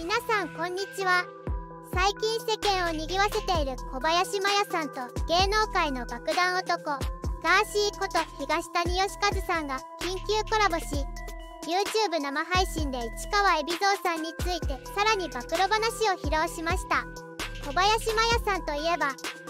皆さんこんにちは。最近世間を賑わせている小林麻耶さんと芸能界の爆弾男ガーシーこと東谷義和さんが緊急コラボし YouTube 生配信で市川海老蔵さんについてさらに暴露話を披露しました。小林麻耶さんといえば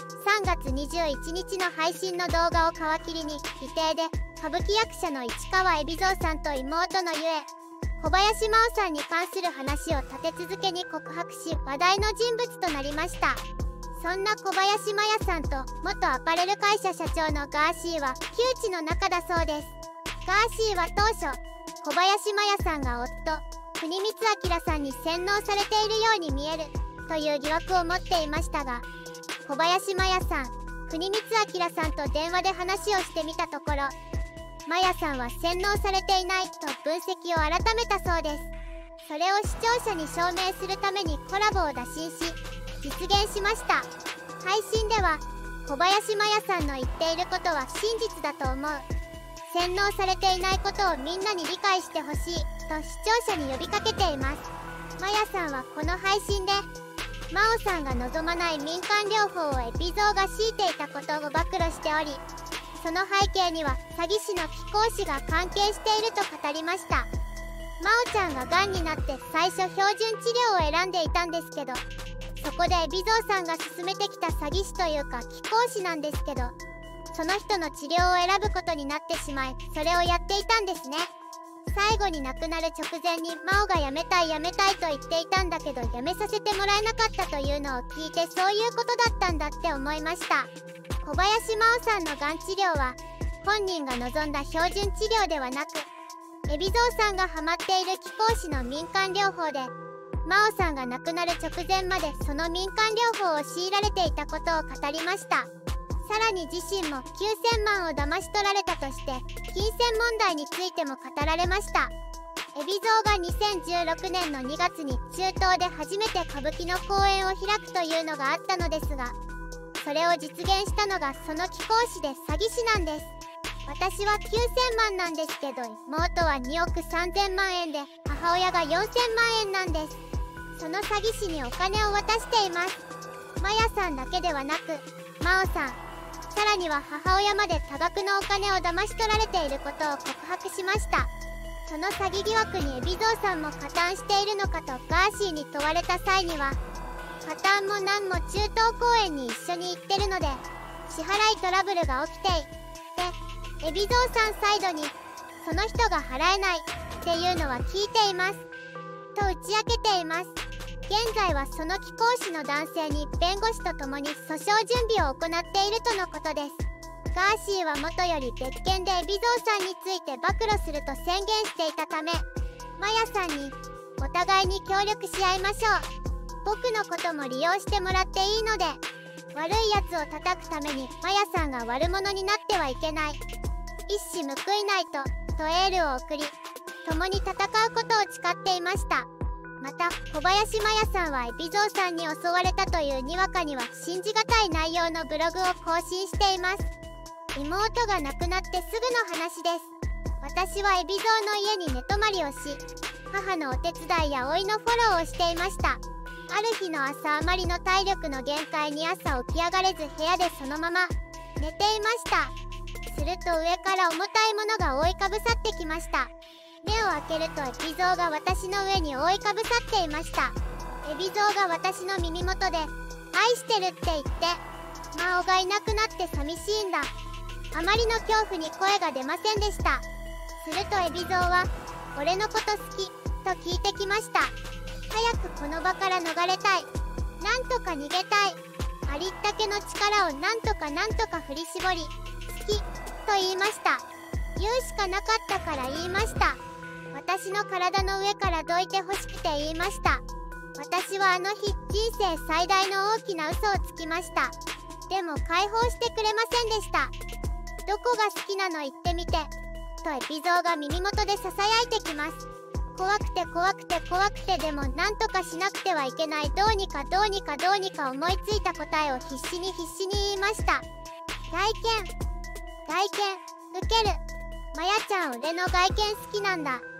3月21日の配信の動画を皮切りに美形で歌舞伎役者の市川海老蔵さんと妹のゆえ小林麻央さんに関する話を立て続けに告白し話題の人物となりました。そんな小林麻耶さんと元アパレル会社社長のガーシーは旧知の仲だそうです。ガーシーは当初小林麻耶さんが夫国光明さんに洗脳されているように見えるという疑惑を持っていましたが、小林麻耶さん国光明さんと電話で話をしてみたところ、麻耶さんは洗脳されていないと分析を改めたそうです。それを視聴者に証明するためにコラボを打診し実現しました。配信では小林麻耶さんの言っていることは真実だと思う、洗脳されていないことをみんなに理解してほしいと視聴者に呼びかけています。麻耶さんはこの配信で真央さんが望まない民間療法を海老蔵が強いていたことを暴露しており、その背景には詐欺師の貴公子が関係していると語りました。真央ちゃんががんになって最初標準治療を選んでいたんですけど、そこで海老蔵さんが勧めてきた詐欺師というか貴公子なんですけど、その人の治療を選ぶことになってしまいそれをやっていたんですね。最後に亡くなる直前に真央が辞めたいと言っていたんだけど辞めさせてもらえなかったというのを聞いて、そういうことだったんだって思いました。小林麻央さんのがん治療は本人が望んだ標準治療ではなく、海老蔵さんがハマっている貴公子の民間療法で、真央さんが亡くなる直前までその民間療法を強いられていたことを語りました。さらに自身も9000万を騙し取られたとして金銭問題についても語られました。海老蔵が2016年の2月に中東で初めて歌舞伎の公演を開くというのがあったのですが、それを実現したのがその貴公子で詐欺師なんです。私は9000万なんですけど妹は2億3000万円で母親が4000万円なんです。その詐欺師にお金を渡しています。麻耶さんだけではなく真央さん、さらには母親まで多額のお金を騙し取られていることを告白しました。その詐欺疑惑に海老蔵さんも加担しているのかとガーシーに問われた際には、加担も何も中東公演に一緒に行ってるので支払いトラブルが起きていて、海老蔵さんサイドにその人が払えないっていうのは聞いていますと打ち明けています。現在はその貴公子の男性に弁護士とともに訴訟準備を行っているとのことです。ガーシーはもとより別件で海老蔵さんについて暴露すると宣言していたため、麻耶さんにお互いに協力し合いましょう、僕のことも利用してもらっていいので、悪いやつを叩くために麻耶さんが悪者になってはいけない、一矢報いないとエールを送り共に戦うことを誓っていました。また小林麻耶さんは海老蔵さんに襲われたというにわかには信じがたい内容のブログを更新しています。妹が亡くなってすぐの話です。私は海老蔵の家に寝泊まりをし、母のお手伝いや甥のフォローをしていました。ある日の朝、あまりの体力の限界に朝起き上がれず部屋でそのまま寝ていました。すると上から重たいものが覆いかぶさってきました。目を開けると海老蔵が私の上に覆いかぶさっていました。海老蔵が私の耳元で愛してるって言って、真央がいなくなって寂しいんだ。あまりの恐怖に声が出ませんでした。すると海老蔵は俺のこと好きと聞いてきました。早くこの場から逃れたい、なんとか逃げたい、ありったけの力をなんとか振り絞り好きと言いました。言うしかなかったから言いました。私の体の上からどいてほしくて言いました。私はあの日人生最大の大きな嘘をつきました。でも解放してくれませんでした。どこが好きなの言ってみてと海老蔵が耳元でささやいてきます。怖くて怖くて怖くて、でもなんとかしなくてはいけない、どうにか思いついた答えを必死に言いました。外見ウケる、麻耶ちゃん俺の外見好きなんだ。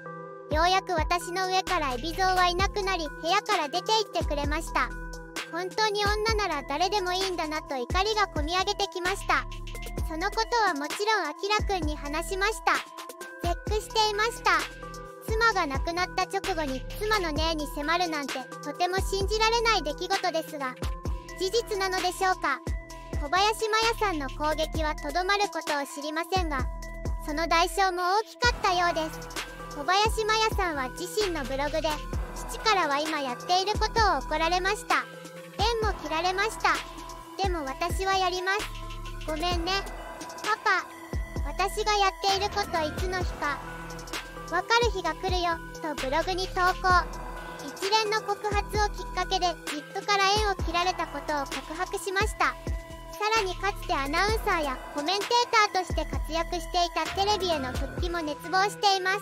ようやく私の上から海老蔵はいなくなり、部屋から出て行ってくれました。本当に女なら誰でもいいんだなと怒りがこみ上げてきました。そのことはもちろんあきらくんに話しました。絶句していました。妻が亡くなった直後に妻の霊に迫るなんてとても信じられない出来事ですが、事実なのでしょうか。小林麻耶さんの攻撃はとどまることを知りませんが、その代償も大きかったようです。小林麻耶さんは自身のブログで、父からは今やっていることを怒られました。縁も切られました。でも私はやります。ごめんね、パパ。私がやっていることいつの日かわかる日が来るよ、とブログに投稿。一連の告発をきっかけで ZIP から縁を切られたことを告白しました。さらにかつてアナウンサーやコメンテーターとして活躍していたテレビへの復帰も熱望しています。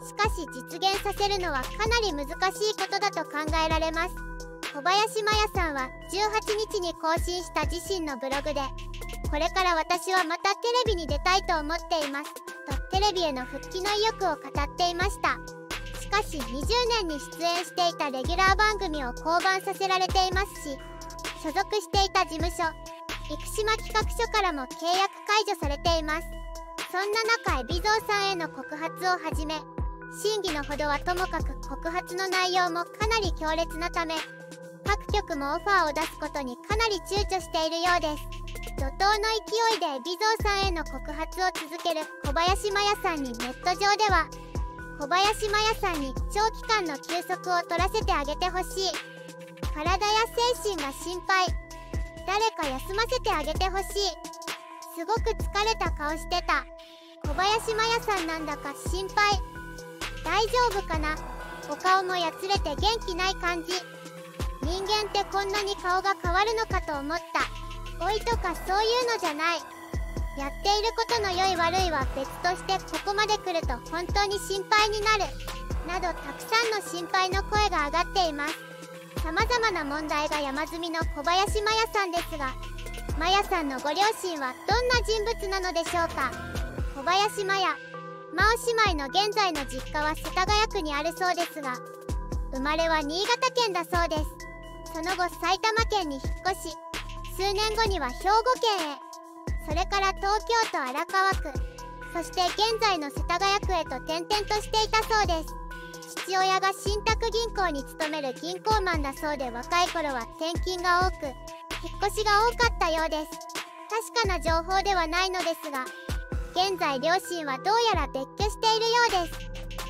しかし実現させるのはかなり難しいことだと考えられます。小林麻耶さんは18日に更新した自身のブログで、これから私はまたテレビに出たいと思っていますとテレビへの復帰の意欲を語っていました。しかし20年に出演していたレギュラー番組を降板させられていますし、所属していた事務所生島企画書からも契約解除されています。そんな中、海老蔵さんへの告発をはじめ、真偽のほどはともかく告発の内容もかなり強烈なため、各局もオファーを出すことにかなり躊躇しているようです。怒涛の勢いで海老蔵さんへの告発を続ける小林麻耶さんにネット上では、小林麻耶さんに長期間の休息を取らせてあげてほしい、体や精神が心配、誰か休ませてあげてほしい、すごく疲れた顔してた、小林麻耶さんなんだか心配、大丈夫かな、お顔もやつれて元気ない感じ、人間ってこんなに顔が変わるのかと思った、老いとかそういうのじゃない、やっていることの良い悪いは別としてここまで来ると本当に心配になる、などたくさんの心配の声が上がっています。様々な問題が山積みの小林麻耶さんですが、麻耶さんのご両親はどんな人物なのでしょうか。小林麻耶、真央姉妹の現在の実家は世田谷区にあるそうですが、生まれは新潟県だそうです。その後埼玉県に引っ越し、数年後には兵庫県へ、それから東京都荒川区、そして現在の世田谷区へと転々としていたそうです。父親が信託銀行に勤める銀行マンだそうで、若い頃は転勤が多く引っ越しが多かったようです。確かな情報ではないのですが、現在両親はどうやら別居しているようです。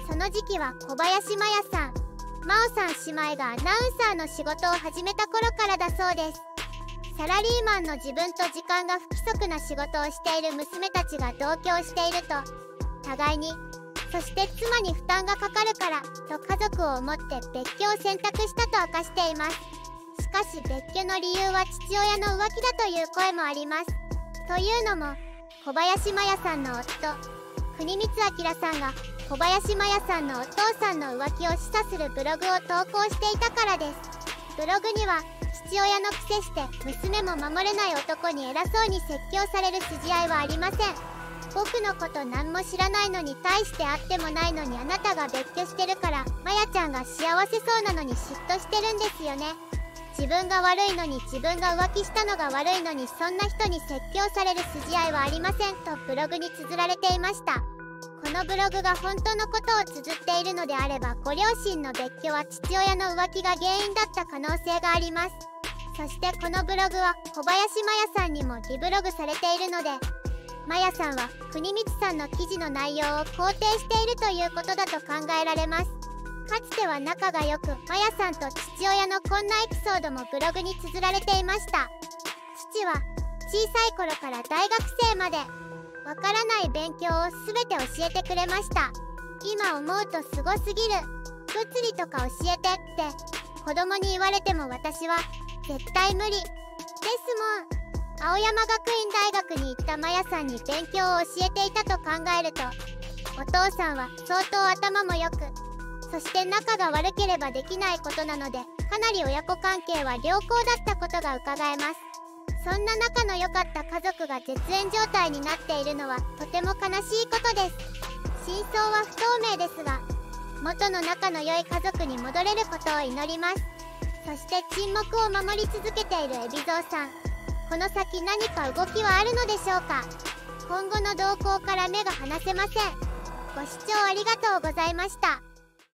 その時期は小林麻耶さん、真央さん姉妹がアナウンサーの仕事を始めた頃からだそうです。サラリーマンの自分と時間が不規則な仕事をしている娘たちが同居をしていると、互いに、そして妻に負担がかかるからと家族を思って別居を選択したと明かしています。しかし別居の理由は父親の浮気だという声もあります。というのも、小林麻耶さんの夫、国光明さんが小林麻耶さんのお父さんの浮気を示唆するブログを投稿していたからです。ブログには、父親のくせして娘も守れない男に偉そうに説教される筋合いはありません。僕のこと何も知らないのに大して会ってもないのにあなたが別居してるから麻耶ちゃんが幸せそうなのに嫉妬してるんですよね。自分が悪いのに自分が浮気したのが悪いのにそんな人に説教される筋合いはありませんとブログに綴られていました。このブログが本当のことを綴っているのであれば、ご両親の別居は父親の浮気が原因だった可能性があります。そしてこのブログは小林麻耶さんにもリブログされているので、麻耶さんは国光さんの記事の内容を肯定しているということだと考えられます。かつては仲が良く、麻耶さんと父親のこんなエピソードもブログに綴られていました。父は小さい頃から大学生までわからない勉強を全て教えてくれました。今思うとすごすぎる、物理とか教えてって子供に言われても私は絶対無理ですもん。青山学院大学に行った麻耶さんに勉強を教えていたと考えると、お父さんは相当頭も良く、そして仲が悪ければできないことなので、かなり親子関係は良好だったことが伺えます。そんな仲の良かった家族が絶縁状態になっているのはとても悲しいことです。真相は不透明ですが、 元の仲の良い家族に戻れることを祈ります。そして沈黙を守り続けている海老蔵さん、この先何か動きはあるのでしょうか。今後の動向から目が離せません。ご視聴ありがとうございました。